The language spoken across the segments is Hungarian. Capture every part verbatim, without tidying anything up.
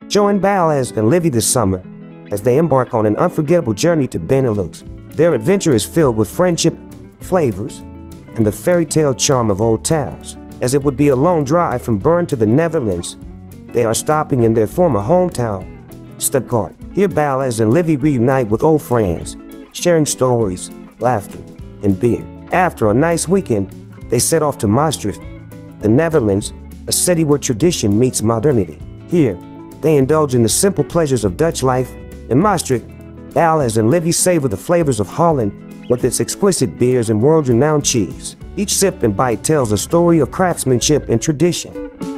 Join Balaz and Livy this summer as they embark on an unforgettable journey to Benelux. Their adventure is filled with friendship, flavors, and the fairy tale charm of old towns. As it would be a long drive from Bern to the Netherlands, they are stopping in their former hometown, Stuttgart. Here Balaz and Livy reunite with old friends, sharing stories, laughter, and beer. After a nice weekend, they set off to Maastricht, the Netherlands, a city where tradition meets modernity. Here, they indulge in the simple pleasures of Dutch life. In Maastricht, Balaz and Livy savor the flavors of Holland with its exquisite beers and world-renowned cheese. Each sip and bite tells a story of craftsmanship and tradition.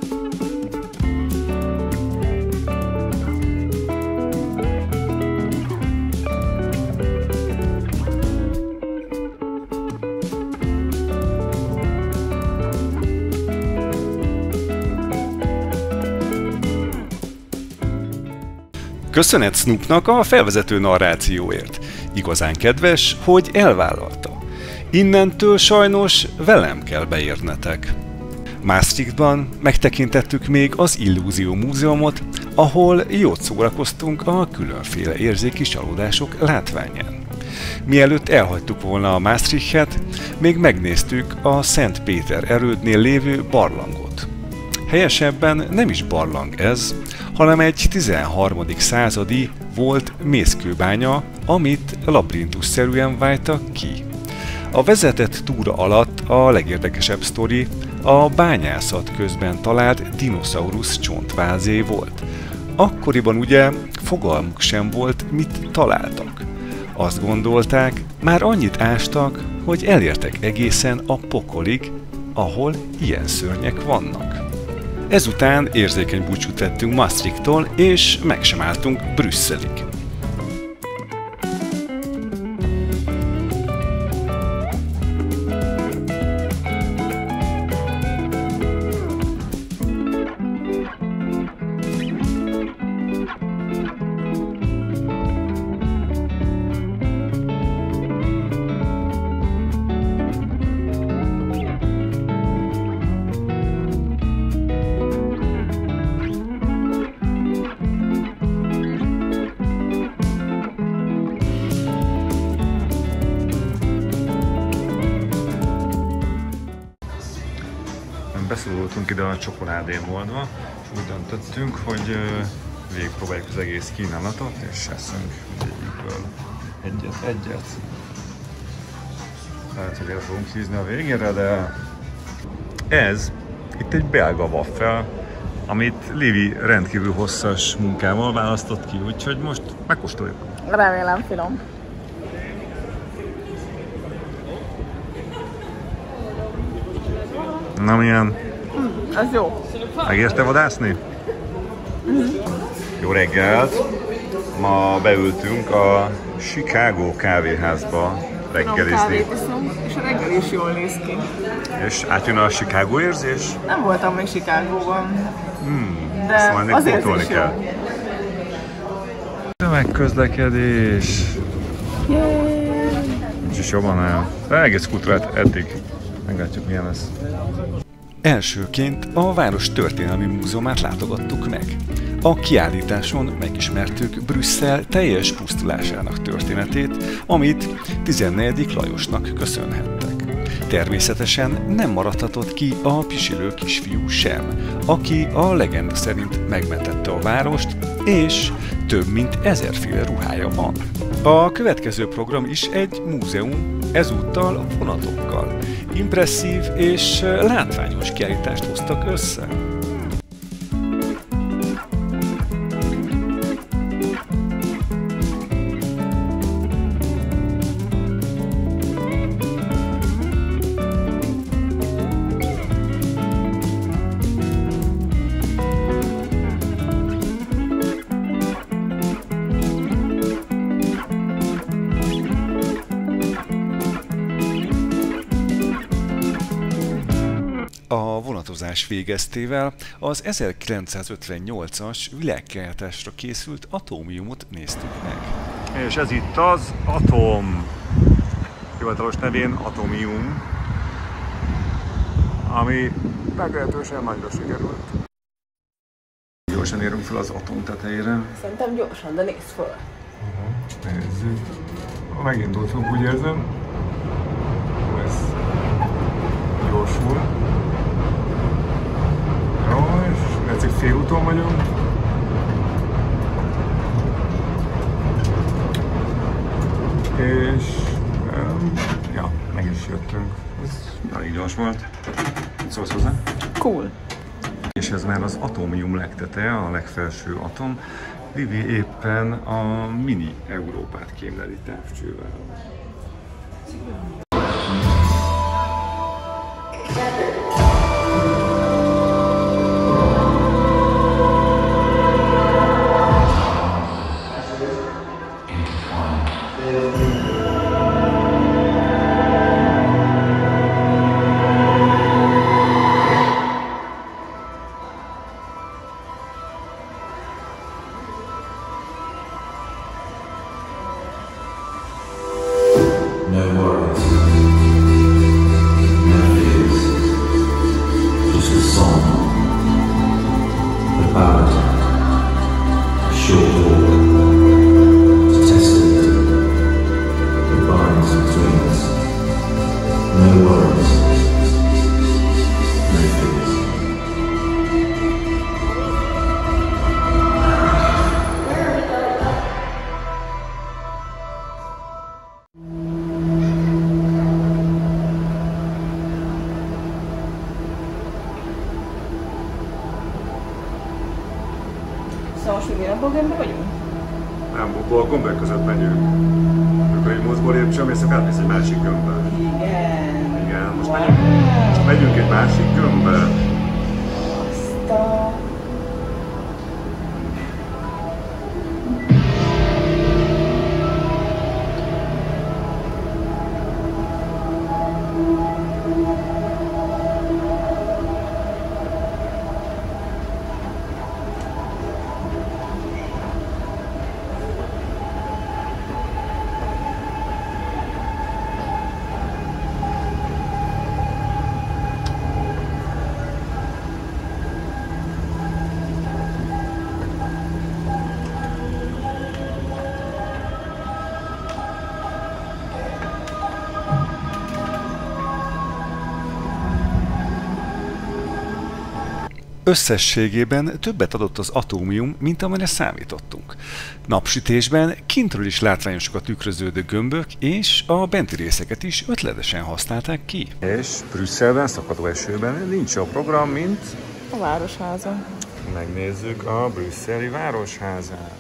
Köszönet Snoopnak a felvezető narrációért. Igazán kedves, hogy elvállalta. Innentől sajnos velem kell beérnetek. Maastrichtban megtekintettük még az Illúzió Múzeumot, ahol jót szórakoztunk a különféle érzéki csalódások látványán. Mielőtt elhagytuk volna a Maastrichtet, még megnéztük a Szent Péter erődnél lévő barlangot. Helyesebben nem is barlang ez, hanem egy tizenharmadik századi volt mészkőbánya, amit labirintusszerűen vájtak ki. A vezetett túra alatt a legérdekesebb sztori a bányászat közben talált dinoszaurusz csontvázé volt. Akkoriban ugye fogalmuk sem volt, mit találtak. Azt gondolták, már annyit ástak, hogy elértek egészen a pokolig, ahol ilyen szörnyek vannak. Ezután érzékeny búcsút tettünk Maastrichttól, és meg sem álltunk Brüsszelig. Beszorultunk ide a csokoládémboltba, és úgy döntöttünk, hogy végigpróbáljuk az egész kínálatot, és eszünk végigből egyet, egyet. Lehet, hogy el fogunk hízni a végére, de ez itt egy belga waffel, amit Livy rendkívül hosszas munkával választott ki, úgyhogy most megkóstoljuk. Remélem finom. Na milyen? Mm, ez jó. Megérte vadászni? Mm. Jó reggelt! Ma beültünk a Chicago kávéházba reggelizni. Kávét iszom, és a reggel is jól néz ki. És átjön a Chicago érzés? Nem voltam még Chicagóban, hmm, de azért is kell. jó. Tömegközlekedés! Nincs is jobban el. De egész kultúrát eddig. Meglátjuk, milyen lesz. Elsőként a város történelmi múzeumát látogattuk meg. A kiállításon megismertük Brüsszel teljes pusztulásának történetét, amit tizennegyedik Lajosnak köszönhettek. Természetesen nem maradhatott ki a pisilő kisfiú sem, aki a legenda szerint megmentette a várost, és több mint ezerféle ruhája van. A következő program is egy múzeum, ezúttal vonatokkal. Impresszív és látványos kiállítást hoztak össze. A vonatozás végeztével az ezerkilencszázötvennyolcas világkiállításra készült atómiumot néztük meg. És ez itt az Atom, hivatalos nevén Atomium, ami meglehetősen nagyra sikerült. gyorsan érünk fel az atom tetejére. Szerintem gyorsan, de nézd föl. Uh-huh. Nézzük. Ha megindultunk, úgy érzem. Ez gyorsul. Jó, és látszik félúton vagyunk. És um, ja, meg is jöttünk. Ez elég gyors volt. Mit szólsz hozzá? Cool. És ez már az atómium legteteje, a legfelső atom. Livi éppen a mini Európát kémleli távcsővel. No worries, no fears, just a song, a ballad, a short walk to testament, goodbyes and dreams. No worries, no fears. Szóval most mi a gömbbe vagyunk? Nem, a gombek között megyünk. Amikor egy mozgó lépcsőm, és átmész egy másik gömbbe. Igen. Igen, most Wow. megyünk, most megyünk egy másik gömbbe. Azt a... Összességében többet adott az atómium, mint amire számítottunk. Napsütésben kintről is látványosak a tükröződő gömbök, és a benti részeket is ötletesen használták ki. És Brüsszelben, szakadó esőben nincs a program, mint A városháza. megnézzük a brüsszeli városházát.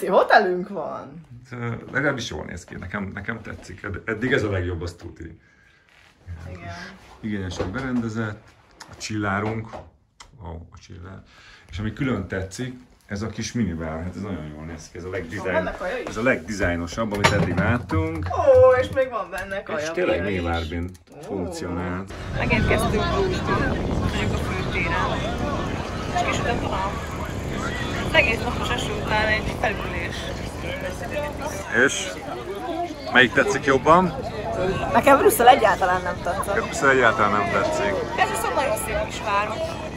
szép hotelünk van. Legalábbis jól néz ki, nekem, nekem tetszik. Eddig ez a legjobb, azt tudni. Igen. Igényesen berendezett, a csillárunk, ó, a csillár. És ami külön tetszik, ez a kis minibar, hát ez nagyon jól néz ki, ez a legdizájn, ez a legdizájnosabb, amit eddig láttunk. Ó, és még van benne kaja. És tényleg minibárban funkcionál. Megérkeztünk, vagyunk a főtéren, és kisütött a nap. Az egész napos eső után egy felülés. És melyik tetszik jobban? Nekem Brüsszel egyáltalán nem tetszett. Brüsszel egyáltalán nem tetszik. Ez viszont nagyon szép kis város.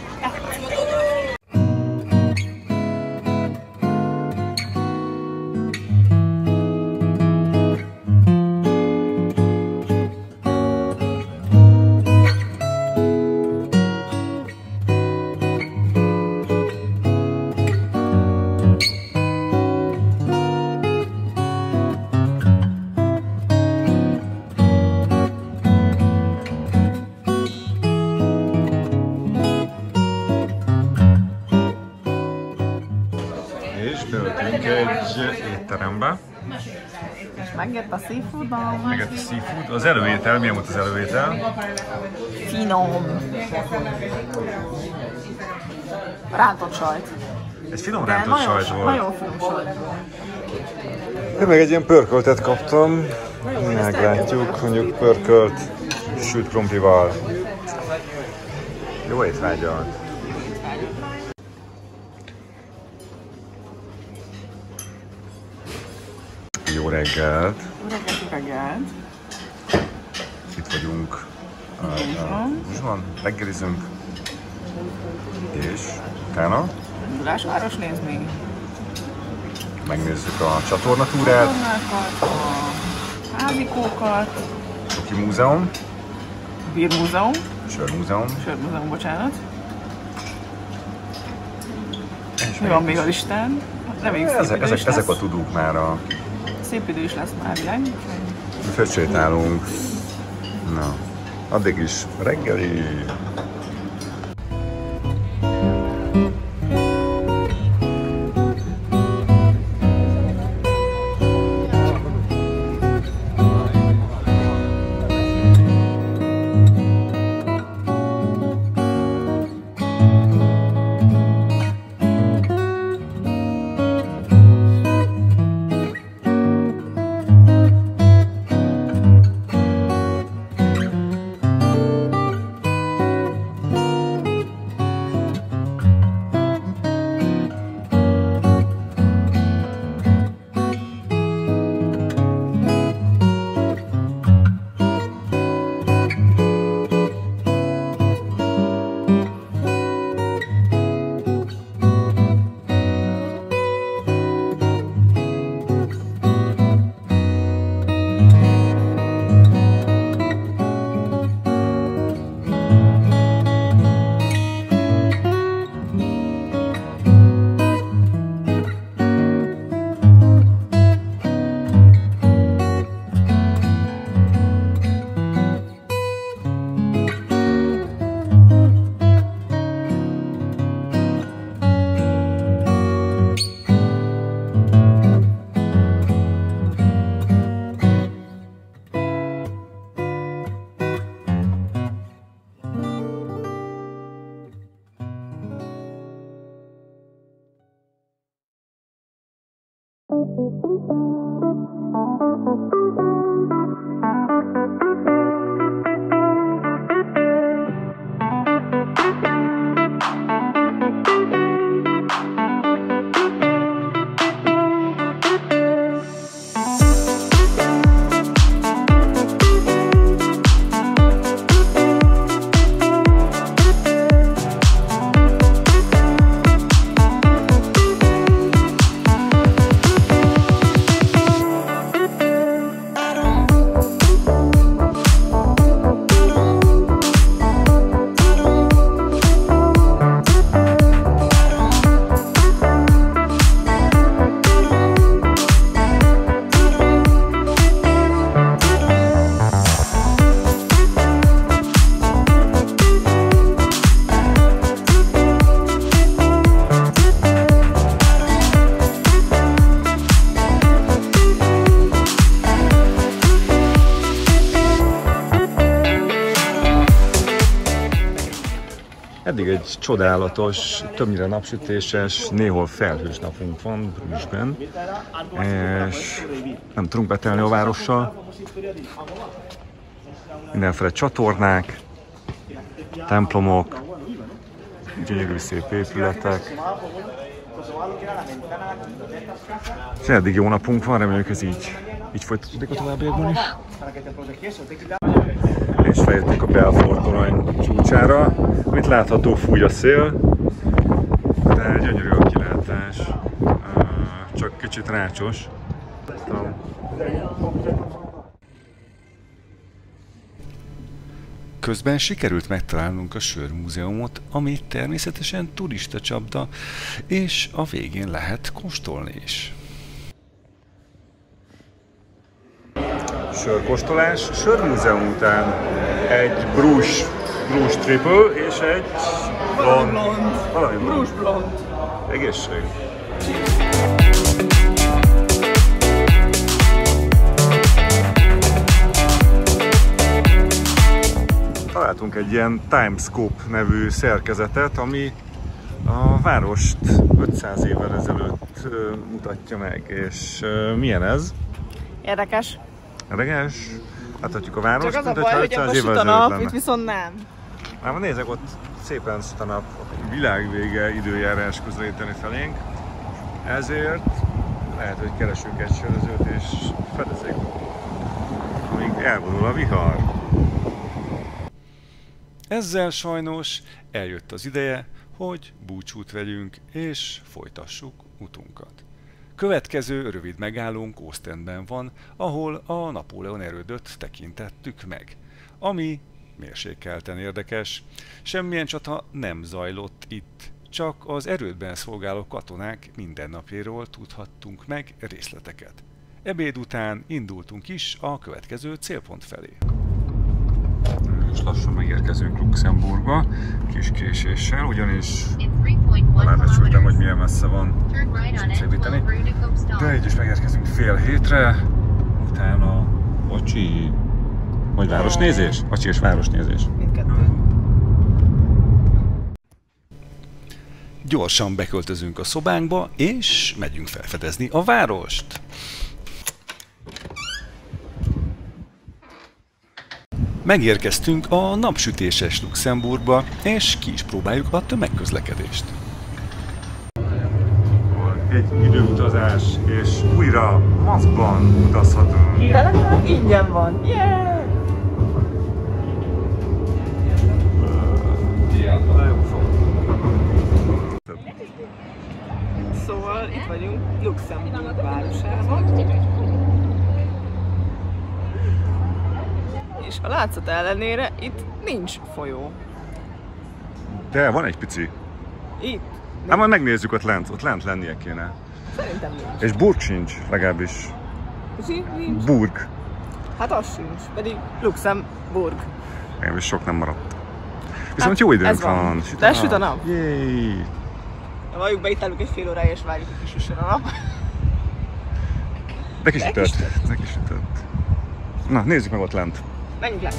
Beöltünk egy étterembe. És megjött a seafoodom. Megjött a seafood. Az előétel, milyen volt az előétel? Finom. Rántott sajt. Egy finom rántott sajt volt. Nagyon finom sajt volt. Én meg egy ilyen pörköltet kaptam. Meglátjuk, mondjuk pörkölt sült krumplival. Jó étvágyat! Jó reggelt! Jó reggelt, reggelt! Itt vagyunk. Most van, reggelizünk. És utána? Indulás városnézni. Megnézzük a csatornatúrát. A házikókat. Csoki múzeum. Bírmúzeum. Sörmúzeum. Sörmúzeum, bocsánat. Mi van még a listán? Reméljük szép ezek, idő ezek, is lesz. ezek a tudók már a... Szép idő is lesz már irány. Mi fölsétálunk. Na, addig is reggeli. Eddig egy csodálatos, többnyire napsütéses, néhol felhős napunk van Brüsszben, és nem tudunk betelni a várossal. Mindenféle csatornák, templomok, gyönyörű szép épületek. És eddig jó napunk van, reméljük ez így, így folytatódik a továbbiakban is. És feljöttünk a Belfort torony csúcsára, amit látható, fúj a szél, de gyönyörű a kilátás, csak kicsit rácsos. Közben sikerült megtalálnunk a Sörmúzeumot, ami természetesen turistacsapda, és a végén lehet kóstolni is. Sörkóstolás, Sörmúzeum után egy Brús, Brús triple és egy blond, valami Brús blond. Egészség. Találtunk egy ilyen Timescope nevű szerkezetet, ami a várost ötszáz évvel ezelőtt mutatja meg, és milyen ez? Érdekes. Érdekes? Láthatjuk a várost, csak az mint a baj, hogy ebben süt a nap, itt viszont nem. Már nézzek, ott szépen süt a nap, a világvége időjárás közelíteni felénk, ezért lehet, hogy keresünk egy sörözőt és fedezzék, amíg elvonul a vihar. Ezzel sajnos eljött az ideje, hogy búcsút vegyünk és folytassuk utunkat. Következő rövid megállónk Ostendben van, ahol a Napóleon erődöt tekintettük meg, ami mérsékelten érdekes. Semmilyen csata nem zajlott itt, csak az erődben szolgáló katonák mindennapjairól tudhattunk meg részleteket. Ebéd után indultunk is a következő célpont felé. És lassan megérkezünk Luxemburgba, kis késéssel, ugyanis alábecsültem, hogy milyen messze van szépíteni. De így is megérkezünk fél hétre, utána Vacsi, vagy városnézés? Vacsi és városnézés. Mindkettő. Gyorsan beköltözünk a szobánkba, és megyünk felfedezni a várost. Megérkeztünk a napsütéses Luxemburgba, és ki is próbáljuk a tömegközlekedést. Egy időutazás, és újra maszkban utazhatunk. Legalább ingyen van. Yeah! Szóval itt vagyunk Luxemburg városában. És a látszat ellenére itt nincs folyó. De van egy pici. Itt? Hát majd megnézzük, ott lent, ott lent lennie kéne. Szerintem nincs. És burg sincs, legalábbis. Si? Nincs. Burg. Hát az sincs, pedig Luxemburg. Legalábbis sok nem maradt. Viszont hát, jó időnk van. van. Süt De süt a nap. Jéj! Valljuk be, itt állunk egy fél órája, és várjuk, hogy kisüssön a nap. De kisütött. De kisütött. Na, nézzük meg ott lent. Menjünk le!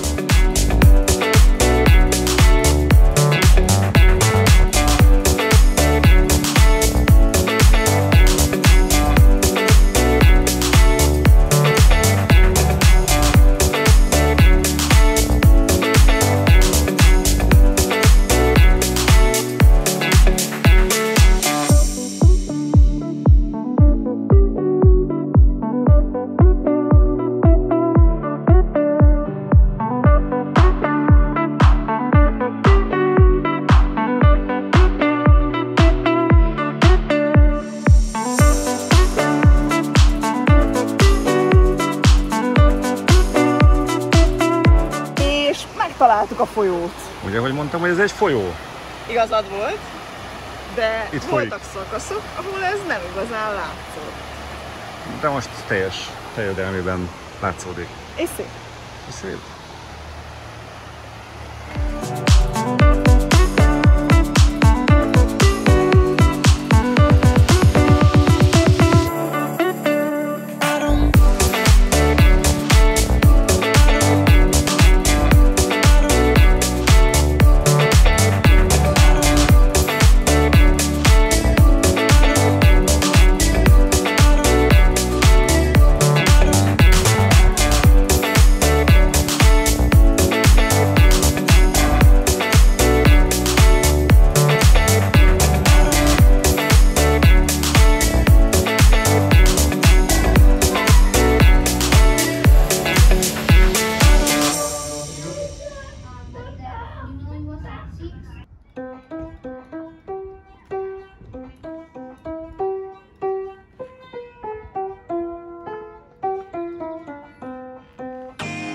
Találtuk a folyót. Ugye, hogy mondtam, hogy ez egy folyó? Igazad volt, de itt voltak folyik. szakaszok, ahol ez nem igazán látszott. De most teljes, teljedelmében látszódik. És szép. És szép.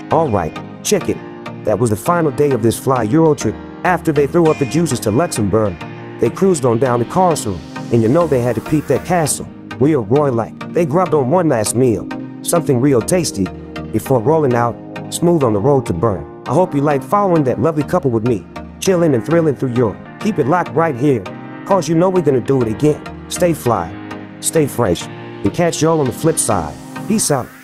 Alright, check it. That was the final day of this fly Euro trip. After they threw up the juices to Luxembourg, they cruised on down to Karlsruhe, and you know they had to peep that castle. Real Roy-like. They grubbed on one last meal, something real tasty, before rolling out, smooth on the road to Bern. I hope you like following that lovely couple with me, chilling and thrilling through Europe. Keep it locked right here, cause you know we're gonna do it again. Stay fly, stay fresh, and catch y'all on the flip side. Peace out.